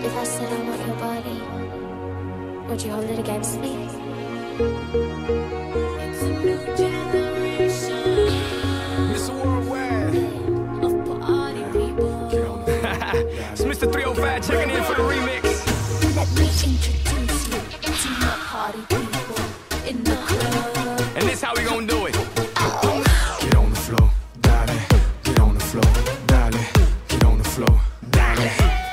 If I said I want your body, would you hold it against me? It's a new generation. Mr. Worldwide. Of party people. It's Mr. 305 checking in for the remix. Let me introduce you to my party people in the club. And this how we gonna do it. Get on the floor, dale. Get on the floor, dale. Get on the floor, dale.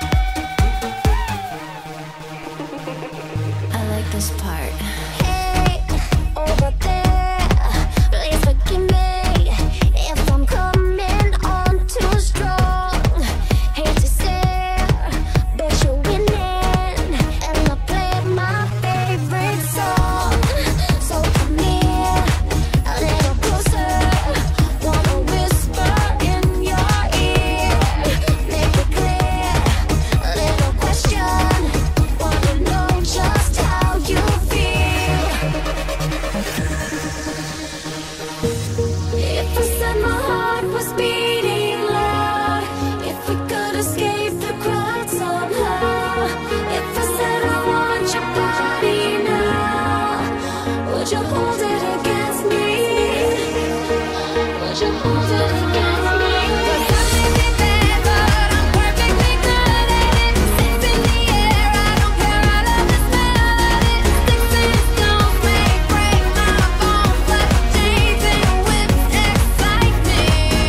I like this part. Hey, over there, please forgive me if I'm coming on too strong. Hate to say, but you're winning, and I play my favorite song. So come here, a little closer. Wanna whisper in your ear, make it clear. A little question, wanna know just how you feel. If I said my heart was beating loud, if we could escape the crowd somehow, if I said I want your body now, would you hold it against me? Would you hold it against me? 'Cause I may be bad, but I'm perfectly good at it. Sticks in the air, I don't care, I love the smell of it. Sticks and stones may break my bones, but chains and whips excite me.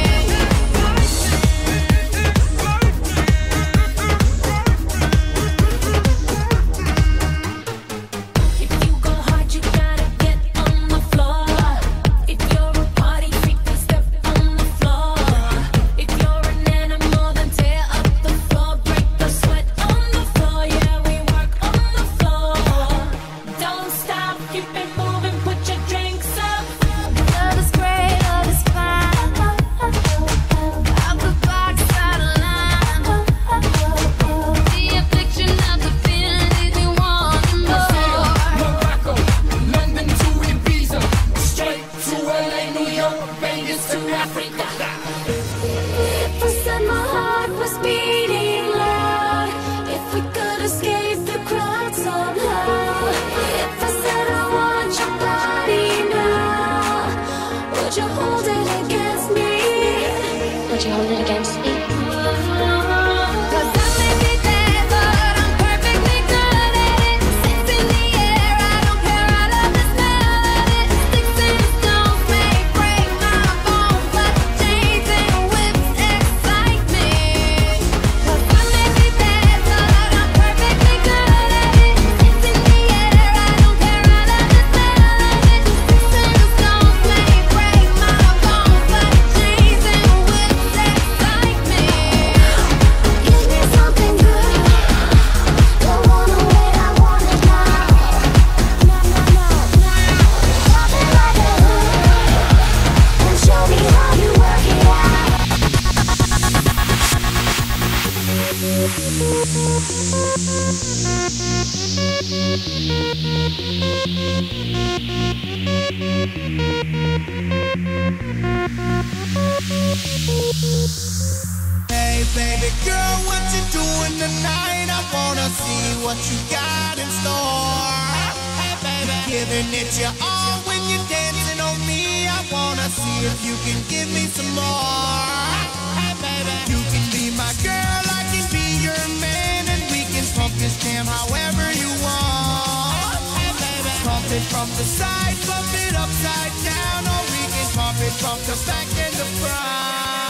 If you go hard, you gotta get on the floor. If you're a party freak, then step on the floor. If you're an animal, then tear up the floor. Break the sweat on the floor, yeah, we work on the floor. Don't stop, keep it moving, put your drinks up. Love is great, love is fine. Out the box, out of line. The affliction of the feeling leaves me wanting more. Morocco, London to Ibiza, straight to LA, New York, Vegas to Africa. If I said my heart was beating loud, if we could escape the crowd somehow, if I said I want your body now, would you hold it against me? Would you hold it against me? 'Cause I may be bad, but I'm perfectly good at it. Sticks in the air, I don't care, I love the smell of it. Sticks and stones may break my bones, but chains and whips excite me. 'Cause I may be bad, but I'm perfectly good at it. Sticks in the air, I don't care, I love the smell of it. Sticks and stones may break my bones, but chains and whips excite me. Give me something good. Don't wanna wait, I want it now. Pop it like a hood and show me how you work it out. Hey baby girl, what you doing tonight? I wanna see what you got in store. Hey baby, giving it your all when you're dancing on me. I wanna see if you can give me some more. Hey baby, you can be my girl, I can be your man, and we can pump this jam however you want. Hey baby, pump it from the side, pump it upside down, or we can pump it from the back and the front.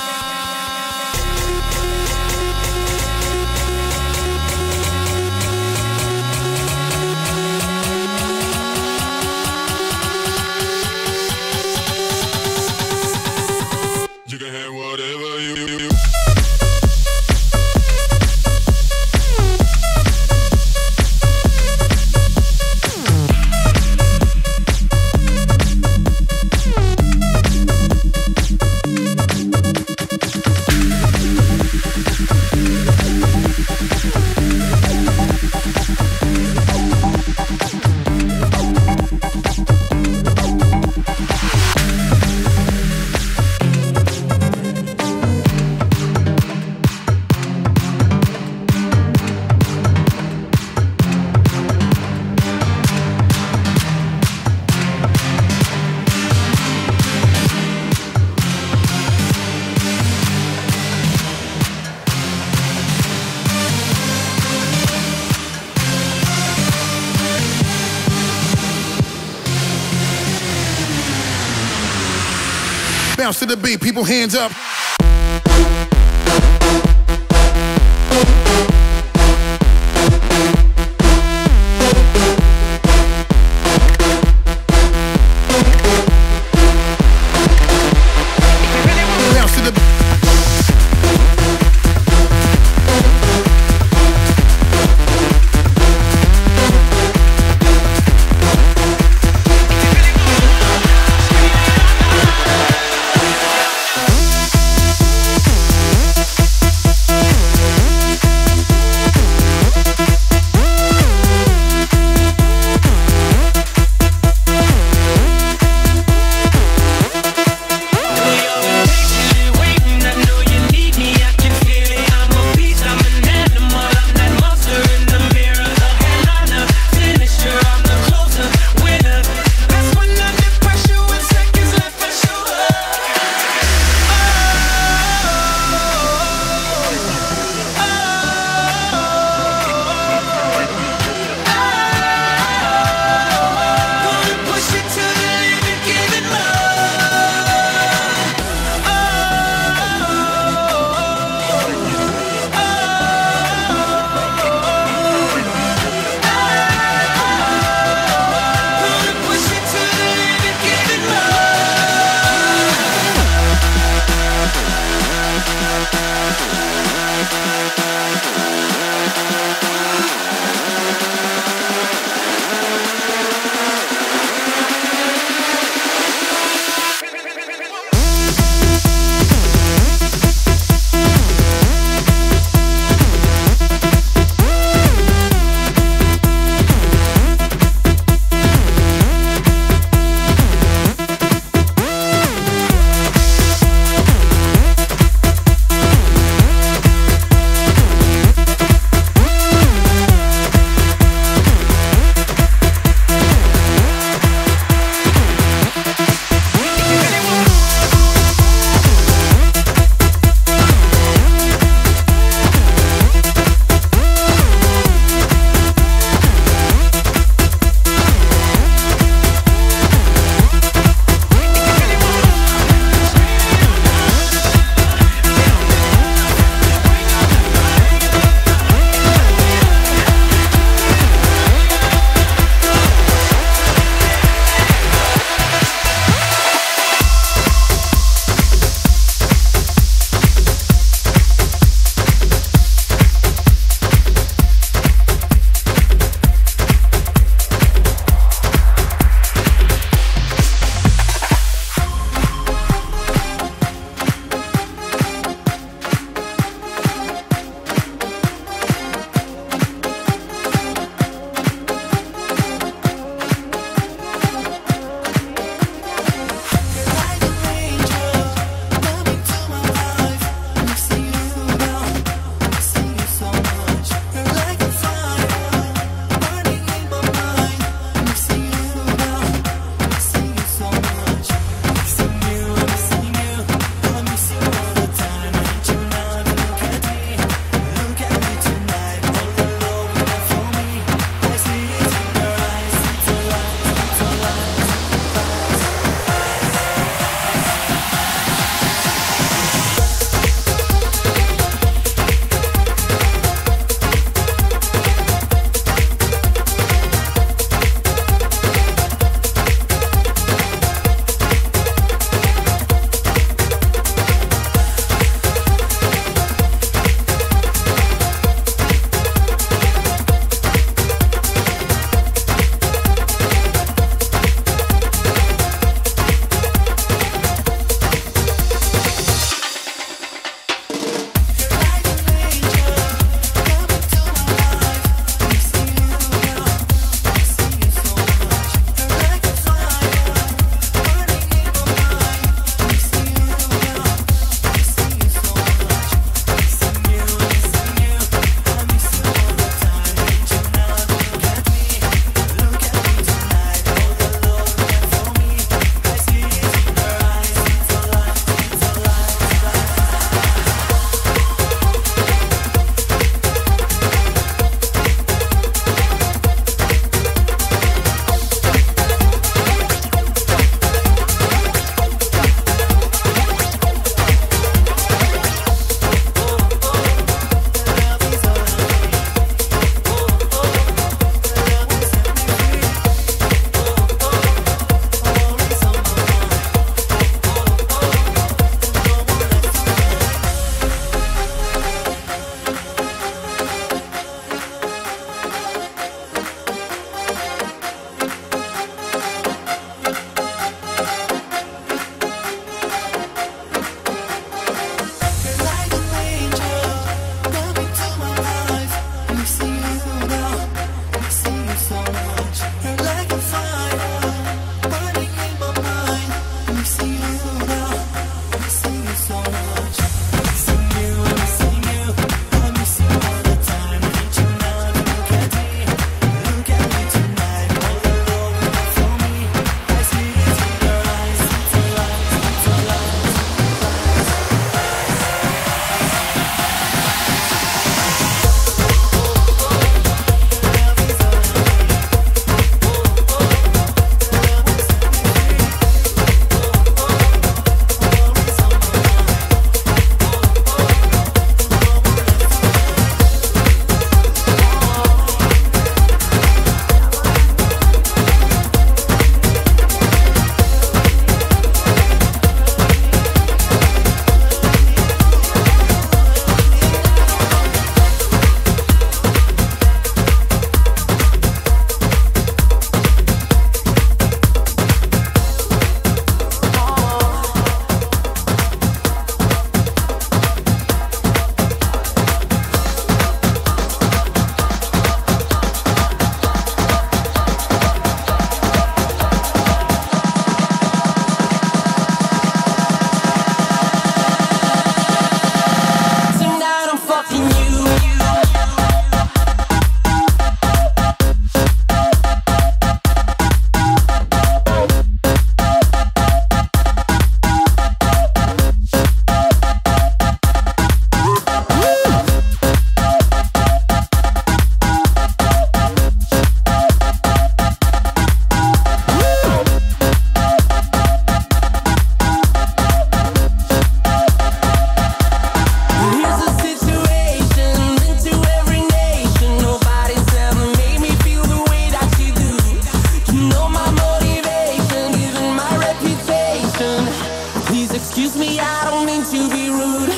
You can have whatever you. Bounce to the beat, people hands up.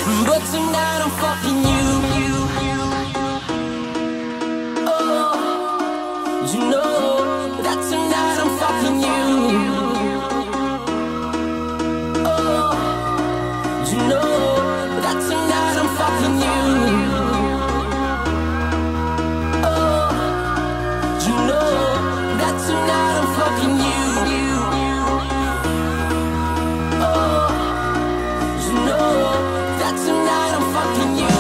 but tonight I'm fucking you. Oh, you know that tonight I'm fucking you. Oh, you know that tonight I'm fucking you. Oh, you know that tonight I'm fucking you. Oh, you know that tonight I'm fucking you.